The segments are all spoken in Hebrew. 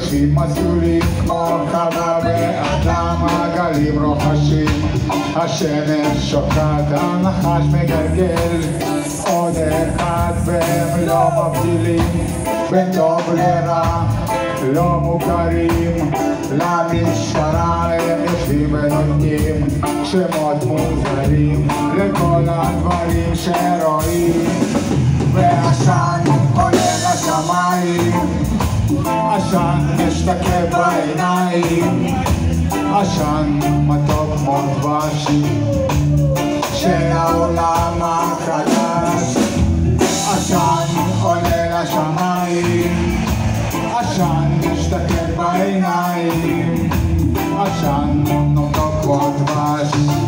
יושבים מסלולים כמו חווה ואדם, הגלים רוחשים, השמש שוקעת, הנחש מגלגל, עוד אחד והם לא מבדילים בין טוב לרע, לא מוכרים למשטרה, הם יושבים ונותנים שמות מוזרים לכל הדברים שרואים, והעשן עולה לשמיים, עשן משתקף בעיניים, עשן מתוק כמו דבש של העולם החדש, עשן עולה לשמיים, עשן משתקף בעיניים, עשן מתוק כמו דבש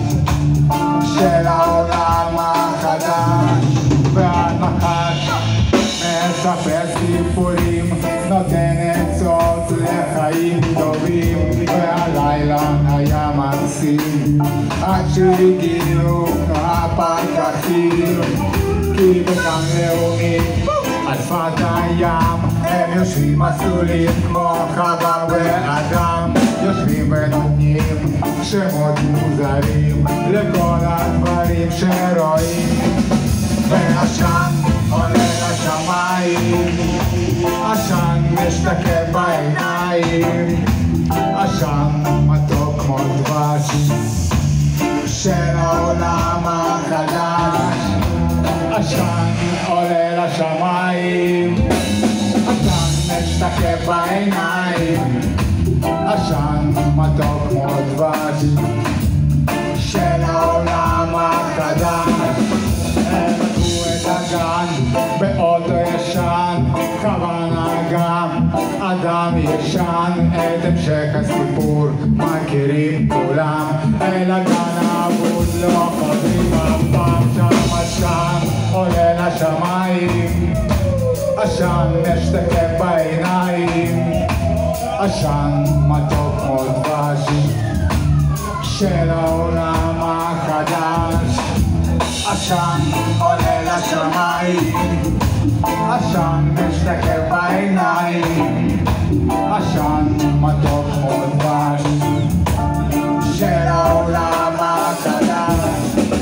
של העולם החדש, והנחש מספר סיפורים, נותן עצות לחיים טובים, והלילה היה מקסים עד שהגיעו הפקחים, כי בגן לאומי על שפת הים הם יושבים מסלולים כמו חווה ואדם, יושבים ונותנים שמות מוזרים לכל הדברים שרואים, והעשן עולה לשמיים, עשן משתקף בעיניים, עשן מתוק כמו דבש של העולם החדש, עשן עולה לשמיים, עשן משתקף בעיניים, עשן מתוק כמו דבש של העולם החדש, הם לקחו את הגן באוטו ישן, כוונה גם אדם ישן, את המשך הסיפור מכירים כולם, אל הגן האבוד לא חוזרים אף פעם, שם עשן עולה לשמיים, עשן משתקף בעיניים, עשן מתוק כמו דבש של העולם החדש, עשן עולה לשמיים, עשן משתקף בעיניים, עשן מתוק כמו דבש של העולם החדש.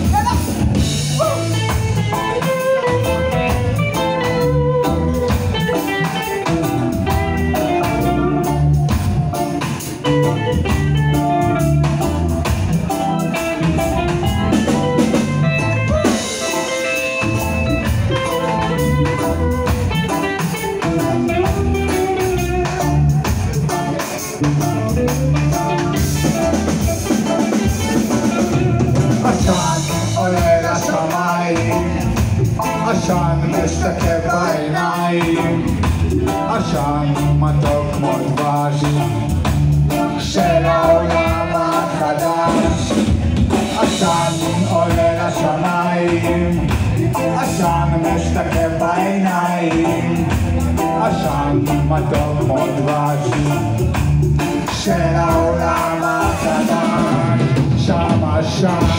עשן משתקף בעיניים, עשן מתוק כמו דבש של העולם החדש, עשן עולה לשמיים, עשן משתקף בעיניים, עשן מתוק כמו דבש של העולם החדש, שם עשן